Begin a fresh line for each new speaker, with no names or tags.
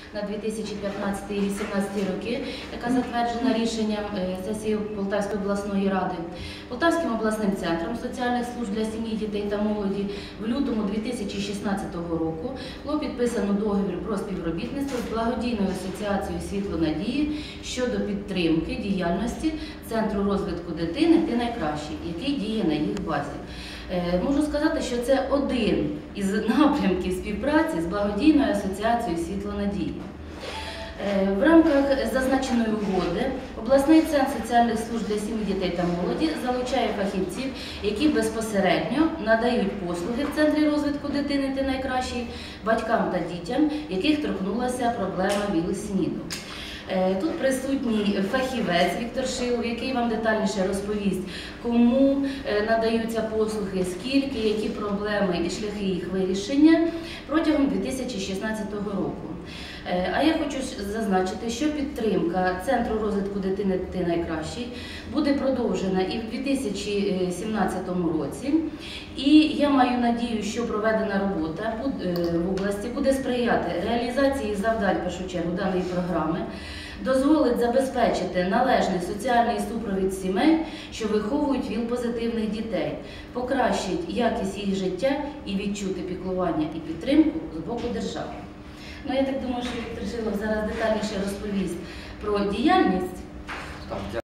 на 2015-2018 роки, яка затверджена рішенням сесії Полтавської обласної ради. Полтавським обласним центром соціальних служб для сім'ї, дітей та молоді в лютому 2016 року було підписано договір про співробітництво з благодійною асоціацією «Світло надії» щодо підтримки діяльності Центру розвитку дитини «Ти найкращий», який діє на їх базі. Можу сказати, що це один із напрямків співпраці з благодійною асоціацією «Світло надії». В рамках зазначеної угоди обласний центр соціальних служб для сім'ї, дітей та молоді залучає фахівців, які безпосередньо надають послуги в Центрі розвитку дитини «Ти найкращий» батькам та дітям, яких торкнулася проблема ВІЛ-СНІДу. Тут присутній фахівець Віктор Шилов, який вам детальніше розповість, кому надаються послуги, скільки, які проблеми і шляхи їх вирішення протягом 2016 року. А я хочу зазначити, що підтримка Центру розвитку дитини «Ти найкращий» буде продовжена і в 2017 році. І я маю надію, що проведена робота в області буде сприяти реалізації завдань, в першу чергу, даної програми, дозволить забезпечити належний соціальний супровід сімей, що виховують ВІЛ-позитивних дітей, покращить якість їх життя і відчути піклування і підтримку з боку держави. Ну, я так думаю, що Віктор Шилов зараз детальніше розповість про діяльність.
Так,